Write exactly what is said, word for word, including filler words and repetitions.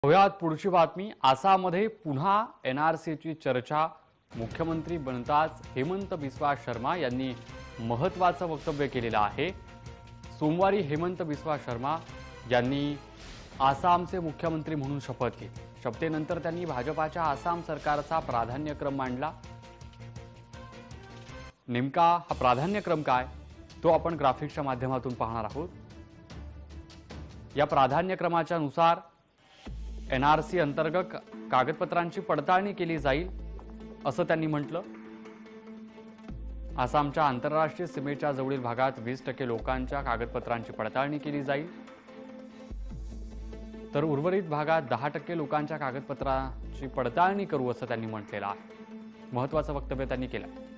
पाहुयात पुढची बातमी। आसाममध्ये पुन्हा एनआरसीची चर्चा। मुख्यमंत्री बनताच हेमंत बिस्वा शर्मा यांनी महत्त्वाचं वक्तव्य केलेलं आहे। सोमवारी हेमंत बिस्वा शर्मा यांनी आसामचे मुख्यमंत्री म्हणून शपथ घेतली। शपथेनंतर त्यांनी भाजपाच्या आसाम सरकारचा प्राधान्यक्रम मांडला। नेमका हा प्राधान्यक्रम काय तो आपण ग्राफिक्सच्या माध्यमातून पाहणार आहोत। या प्राधान्यक्रमाच्या नुसार एनआरसी अंतर्गत कागदपत्रांची पडताळणी केली जाईल असं त्यांनी म्हटलं। आसामच्या आंतरराष्ट्रीय सीमेच्या जवळील भागात वीस टक्के लोकांच्या कागदपत्रांची पडताळणी केली जाईल, तर उर्वरित भागात दहा टक्के लोकांच्या कागदपत्रांची पडताळणी करू असं त्यांनी म्हटलेलं आहे। महत्त्वाचं वक्तव्य त्यांनी केलं।